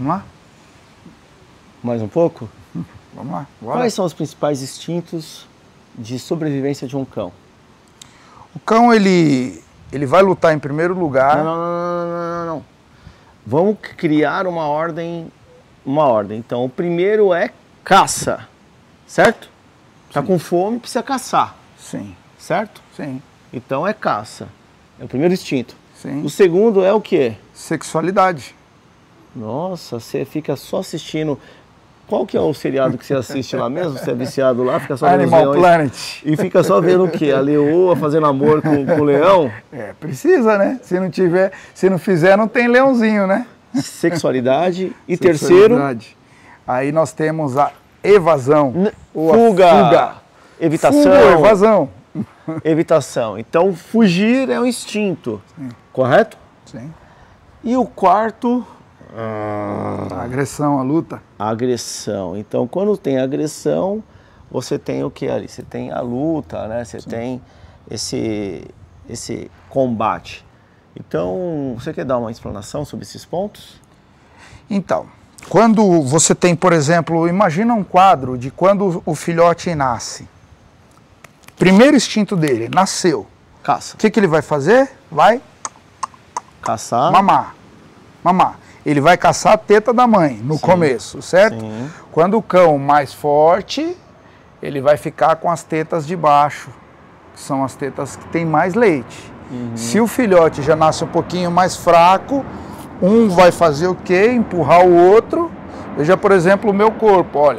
Vamos lá? Mais um pouco? Vamos lá. Bora. Quais são os principais instintos de sobrevivência de um cão? O cão, ele vai lutar em primeiro lugar. Não. Vamos criar uma ordem. Então, o primeiro é caça, certo? Tá com fome, precisa caçar, Sim, certo? sim, Então é caça. É o primeiro instinto. sim. O segundo é o quê? Sexualidade. Nossa, você fica só assistindo. Qual que é o seriado que você assiste lá mesmo? Você é viciado lá, fica só vendo os Animal leões. Planet. E fica só vendo o quê? A leoa fazendo amor com o leão? Precisa, né? Se não fizer, não tem leãozinho, né? Sexualidade. E terceiro? Aí nós temos a evasão. Fuga. Evitação. Fuga ou evasão. Evitação. Então, fugir é um instinto, correto? Sim. E o quarto? A agressão, a luta. A agressão. Então, quando tem agressão, você tem o que ali? Você tem a luta, né? Você tem esse combate. Então, você quer dar uma explanação sobre esses pontos? Então, quando você tem, por exemplo, imagina um quadro de quando o filhote nasce. Primeiro instinto dele, nasceu. Caça. O que ele vai fazer? Vai caçar. Mamar. Ele vai caçar a teta da mãe no começo, certo? Sim. Quando o cão mais forte, ele vai ficar com as tetas de baixo, que são as tetas que tem mais leite. Se o filhote já nasce um pouquinho mais fraco, um vai fazer o quê? Empurrar o outro. Veja, por exemplo, o meu corpo, olha.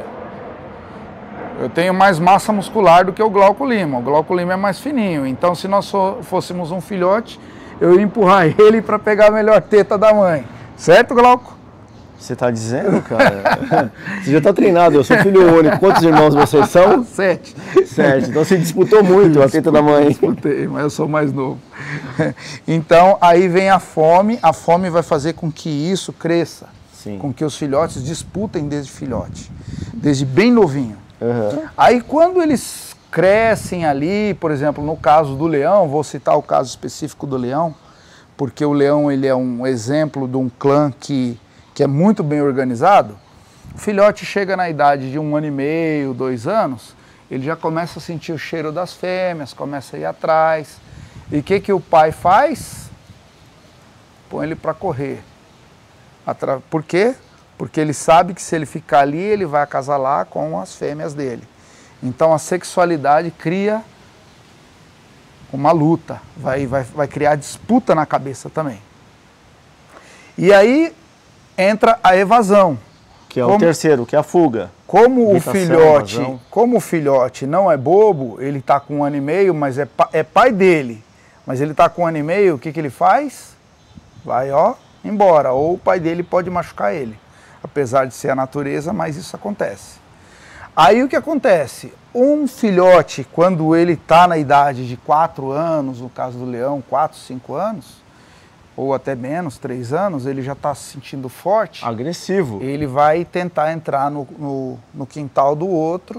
Eu tenho mais massa muscular do que o Glauco Lima. O Glauco Lima é mais fininho. Então, se nós fôssemos um filhote, eu ia empurrar ele para pegar a melhor teta da mãe. Certo, Glauco? Você está dizendo, cara? Você já está treinado, eu sou filho único. Quantos irmãos vocês são? 7. 7. Então você disputou muito a teta da mãe. Disputei, mas eu sou mais novo. Então, aí vem a fome vai fazer com que isso cresça. Sim. Com que os filhotes disputem desde filhote, desde bem novinho. Aí quando eles crescem ali, por exemplo, no caso do leão, vou citar o caso específico do leão, porque o leão ele é um exemplo de um clã que é muito bem organizado. O filhote chega na idade de 1 ano e meio, 2 anos, ele já começa a sentir o cheiro das fêmeas, começa a ir atrás. E o que o pai faz? Põe ele para correr. Por quê? Porque ele sabe que se ele ficar ali, ele vai acasalar com as fêmeas dele. Então a sexualidade cria uma luta, vai criar disputa na cabeça também. E aí entra a evasão. Que é o terceiro, que é a fuga. Como o filhote não é bobo, ele está com 1 ano e meio, mas é pai dele. Mas ele está com 1 ano e meio, o que ele faz? Vai, embora. Ou o pai dele pode machucar ele. Apesar de ser a natureza, mas isso acontece. Aí o que acontece? Um filhote, quando ele está na idade de 4 anos, no caso do leão, 4, 5 anos, ou até menos, 3 anos, ele já está se sentindo forte. Agressivo. Ele vai tentar entrar no quintal do outro,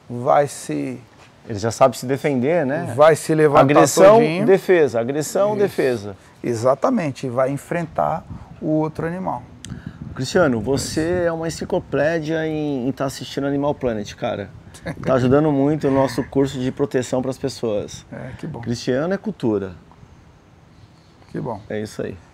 ele já sabe se defender, né? Vai se levantar agressão, todinho. Defesa. Agressão, defesa. Exatamente, vai enfrentar o outro animal. Cristiano, você é uma enciclopédia em estar assistindo Animal Planet, cara. Tá ajudando muito o nosso curso de proteção para as pessoas. Que bom. Cristiano é cultura. Que bom. É isso aí.